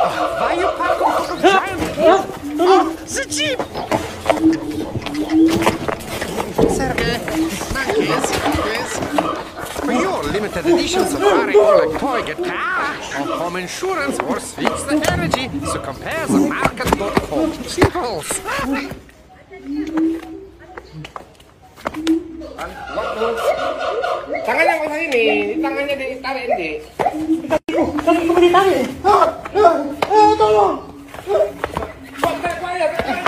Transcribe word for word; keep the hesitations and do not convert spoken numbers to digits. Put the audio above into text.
Why you park on top of giant hill? Oh, the jeep! Sir, uh, monkeys, please. For your limited edition safari oleg toy guitar, or home insurance or switch the energy, so compare the market dot com. Simples. Tangannya kok ini, tangannya ditarik ini. Kami kembali tarik. Ah, ah, tolong. Kok tak quiet?